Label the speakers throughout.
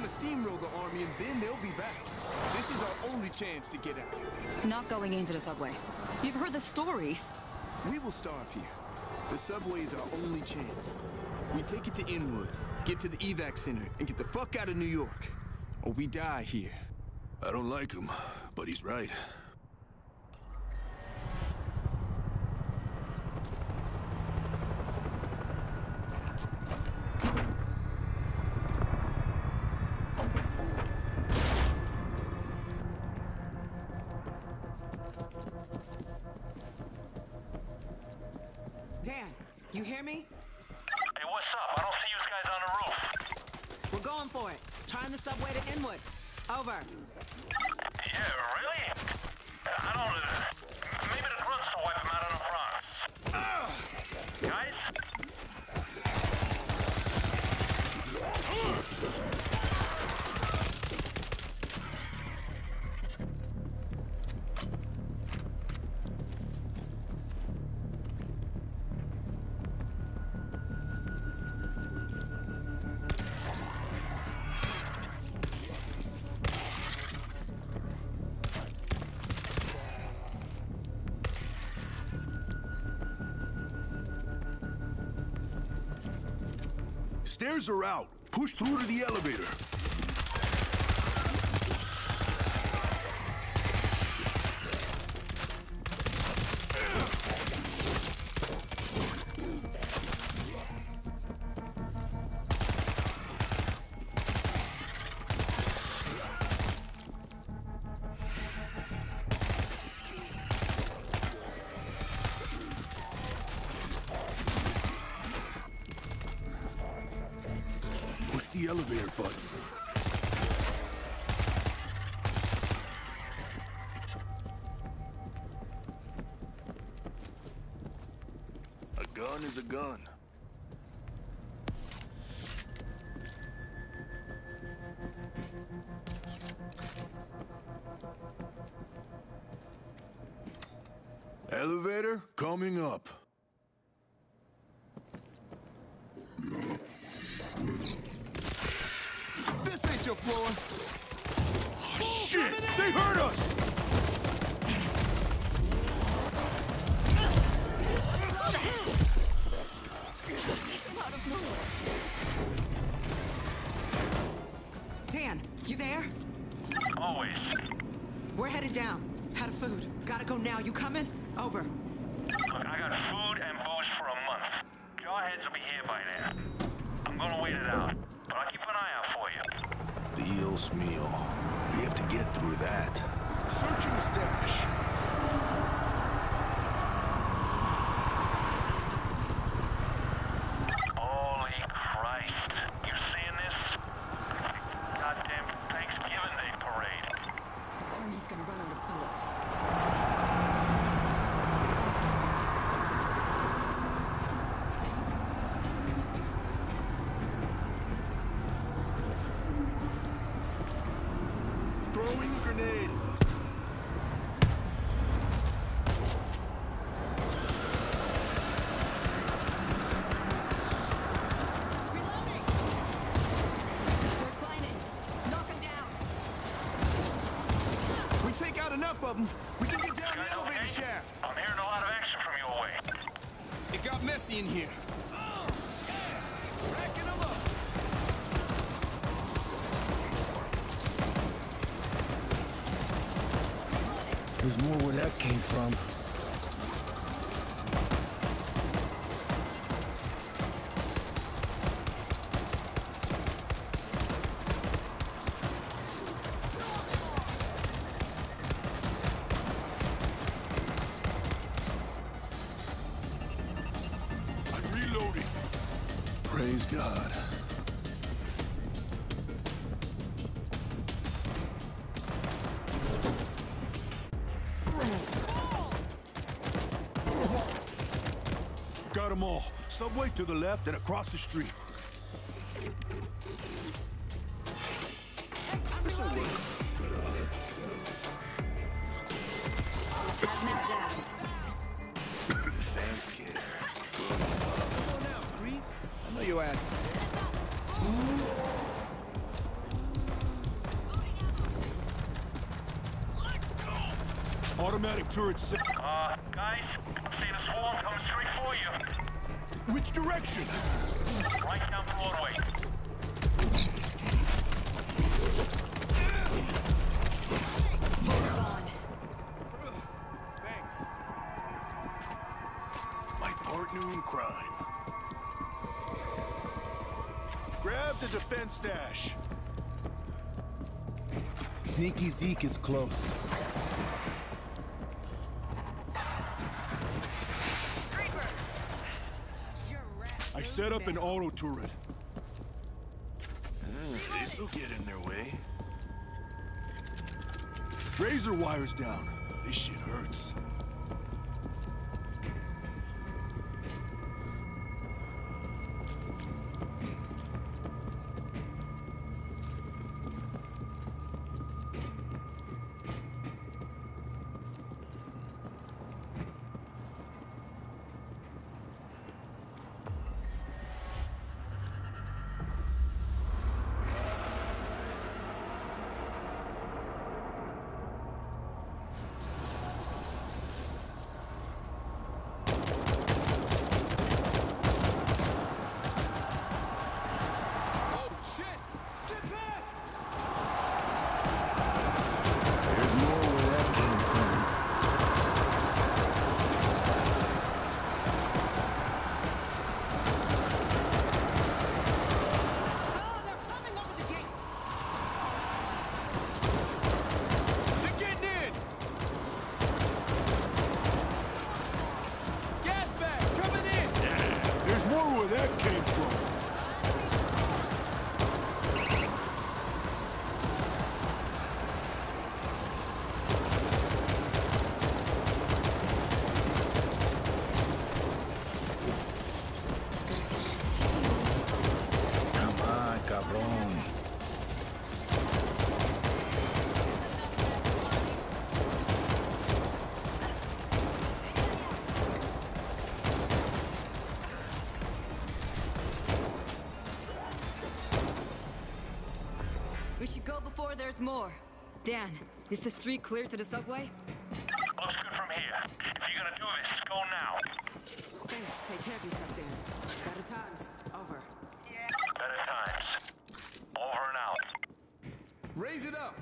Speaker 1: steamroll the army and then they'll be back. This is our only chance to get out.
Speaker 2: Not going into the subway. You've heard the stories.
Speaker 1: We will starve here. The subway is our only chance. We take it to Inwood, get to the evac center, and get the fuck out of New York. Or we die here.
Speaker 3: I don't like him, but he's right.
Speaker 4: Dan, you hear me?
Speaker 5: Hey, what's up? I don't see you guys on the roof.
Speaker 4: We're going for it. Trying the subway to Inwood. Over.
Speaker 5: Yeah, really? I don't... maybe the grunts will wipe him out on the front. Guys?
Speaker 3: Stairs are out. Push through to the elevator. Push the elevator button. A gun is a gun. Elevator coming up.
Speaker 1: This ain't your floor.
Speaker 3: Oh, shit! They heard us!
Speaker 4: Dan, you there?
Speaker 5: Always.
Speaker 4: We're headed down. Out of food. Gotta go now. You coming? Over.
Speaker 5: Look, I got food and booze for a month. Jawheads will be here by then. I'm gonna wait it out, but I'll keep an eye out for you.
Speaker 3: Dios mío. We have to get through that.
Speaker 1: Searching the stash.
Speaker 5: Holy Christ. You seeing this? Goddamn Thanksgiving Day parade.
Speaker 4: Army's gonna run out of bullets.
Speaker 1: Throwing grenade.
Speaker 4: Reloading!
Speaker 2: We're climbing. Knock them down.
Speaker 1: We take out enough of them. We can get down the
Speaker 5: Guys,
Speaker 1: elevator
Speaker 5: okay?
Speaker 1: shaft.
Speaker 5: I'm hearing a lot of action from your way.
Speaker 1: It got messy in here. Oh, yeah. Racking them up.
Speaker 3: There's more where that came from. I'm reloading. Praise God. Got them all. Subway to the left and across the street. This'll work.
Speaker 2: Hazmat down.
Speaker 3: Thanks, kid. Good stuff.
Speaker 1: Come on now, Cree. I know your ass.
Speaker 3: Automatic turret set.
Speaker 5: Guys, I'm seeing a swarm coming straight for you.
Speaker 3: Which direction?
Speaker 5: Right down Broadway.
Speaker 2: Gone.
Speaker 1: Thanks. My partner in crime.
Speaker 3: Grab the defense stash.
Speaker 1: Sneaky Zeke is close.
Speaker 3: I set up an auto turret.
Speaker 1: This'll get in their way.
Speaker 3: Razor wires down. This shit hurts.
Speaker 2: We should go before there's more. Dan, is the street clear to the subway?
Speaker 5: Looks good from here. If you're gonna do this, go now.
Speaker 4: Thanks. Take care of yourself, Dan. Better times. Over.
Speaker 5: Better times. Over and out.
Speaker 1: Raise it up!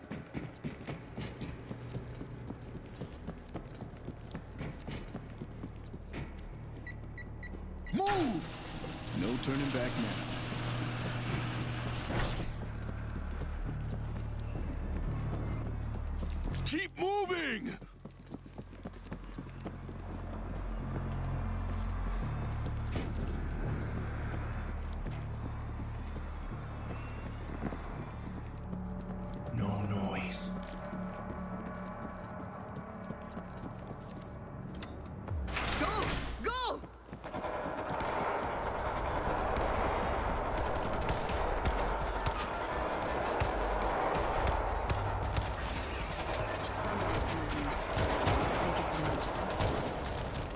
Speaker 1: Move! No turning back now.
Speaker 3: Keep moving!
Speaker 1: No noise.
Speaker 2: Go! Go! Somebody's turning. I think it's emerging.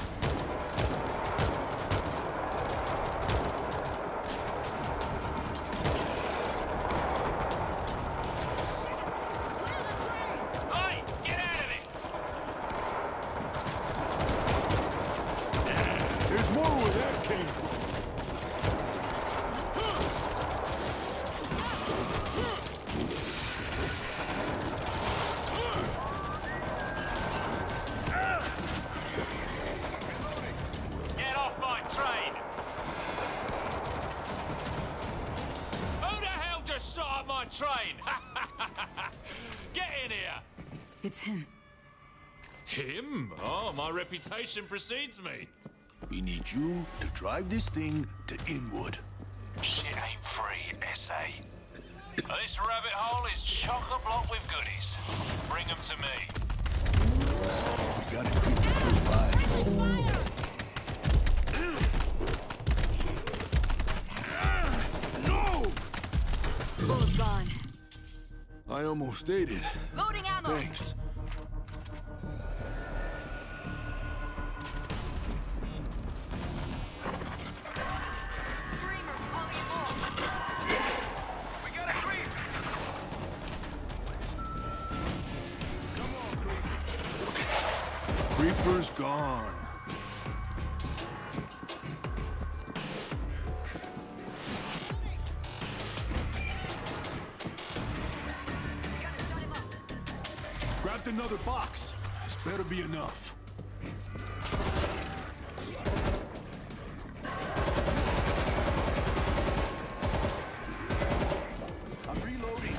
Speaker 5: Hey, get out of it!
Speaker 3: There's more where that came from.
Speaker 5: Get off my train! Who the hell just shot at my train? Get in here!
Speaker 2: It's him.
Speaker 5: Him? Oh, my reputation precedes me.
Speaker 3: We need you to drive this thing to Inwood.
Speaker 5: Shit ain't free, S.A. This rabbit hole is chock-a-block with goodies. Bring them to me.
Speaker 3: We got it creeping close by. No!
Speaker 2: Bullet gone.
Speaker 3: I almost ate it.
Speaker 2: Loading ammo!
Speaker 3: Thanks.
Speaker 2: Screamer, calling it off.
Speaker 5: We got a creep!
Speaker 1: Come on, creep.
Speaker 3: Creeper's gone. Grabbed another box. This better be enough. I'm reloading.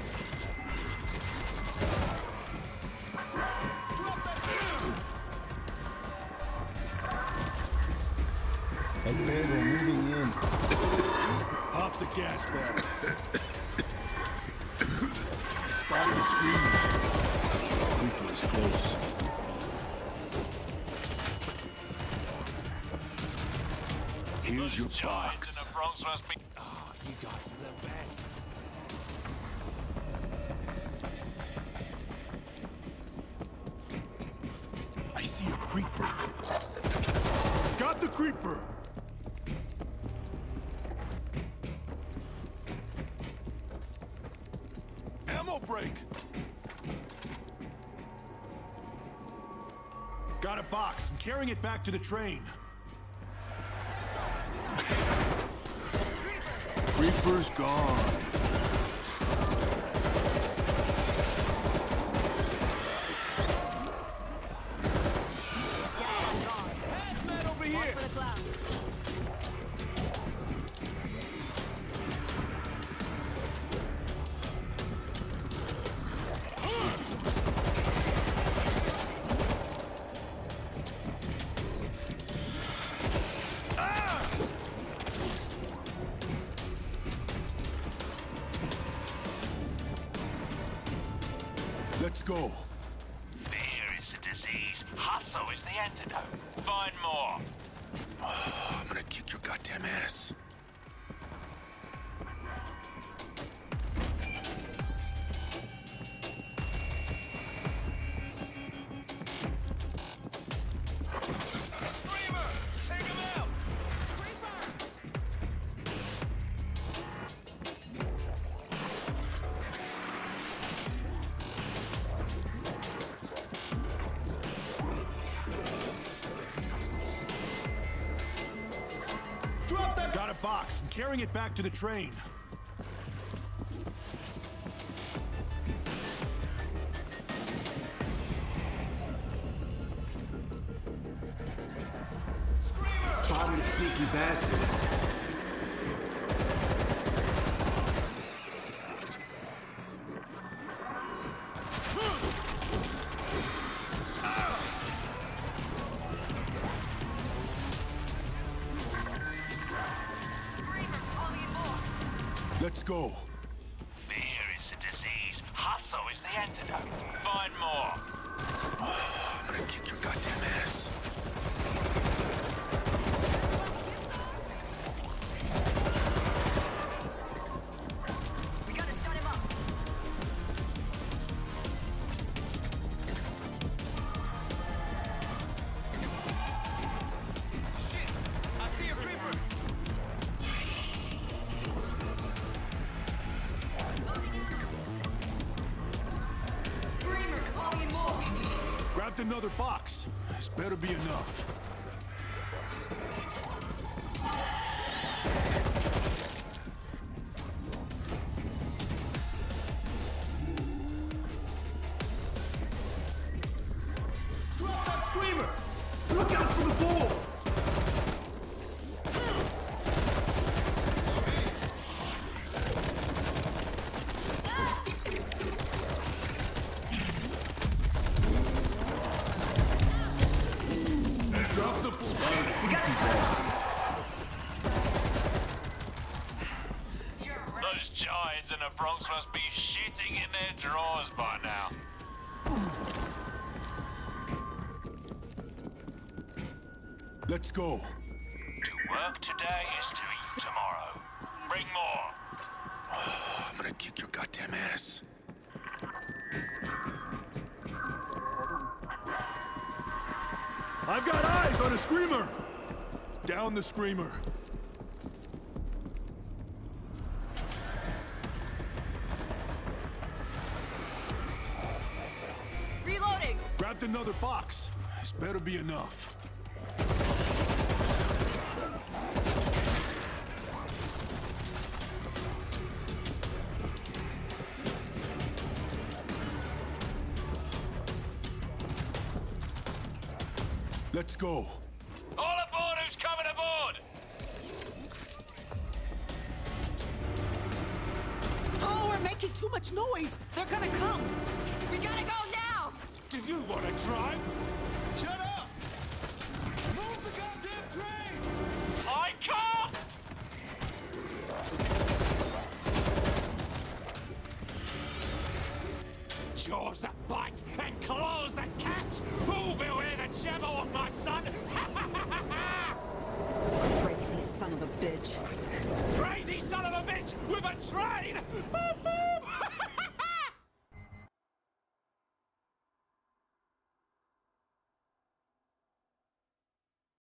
Speaker 6: El Pedro moving in.
Speaker 3: Pop the gas bag. Spotted a screamer. Creeper is close. Here's your box.
Speaker 5: In the Bronx must be...
Speaker 3: Oh, you guys are the best. I see a creeper. Got the creeper. Ammo break. Got a box. I'm carrying it back to the train. Creeper's gone.
Speaker 1: Man over here!
Speaker 2: For the cloud.
Speaker 3: Let's go.
Speaker 5: Fear is the disease. Hustle is the antidote. Find more.
Speaker 3: I'm gonna kick your goddamn ass.
Speaker 5: Screamer! Take him out!
Speaker 3: Drop that! Got a box. I'm carrying it back to the train.
Speaker 6: Spotted a sneaky bastard.
Speaker 3: Let's go.
Speaker 5: Fear is the disease. Hustle is the antidote. Find more.
Speaker 3: I'm gonna kick your goddamn ass.
Speaker 2: We gotta shut him up.
Speaker 1: I see a creeper!
Speaker 2: Screamers calling more.
Speaker 3: Grabbed another box. This better be enough.
Speaker 1: Drop that screamer! Look out for the ball!
Speaker 3: Drop the
Speaker 2: We gotta shut him up.
Speaker 5: Those giants in the Bronx must be shitting in their drawers by now.
Speaker 3: Let's go.
Speaker 5: To work today is to eat tomorrow. Bring more.
Speaker 3: I'm gonna kick your goddamn ass. I've got eyes on a screamer! Down the screamer.
Speaker 2: Reloading.
Speaker 3: Grabbed another box. This better be enough. Let's go.
Speaker 5: All aboard who's coming aboard!
Speaker 4: Oh, we're making too much noise. They're gonna come.
Speaker 2: We gotta go now!
Speaker 3: Do you want to drive?
Speaker 5: Shut up! Move the goddamn train! I can't!
Speaker 3: Jaws that bite and claws that catch. Who beware the Jabberwock, my son?
Speaker 2: Crazy son of a bitch.
Speaker 3: Crazy son of a bitch with a train!